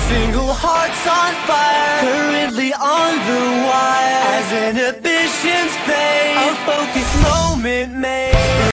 single heart's on fire, currently on the wire. As inhibitions fade, a focused moment made.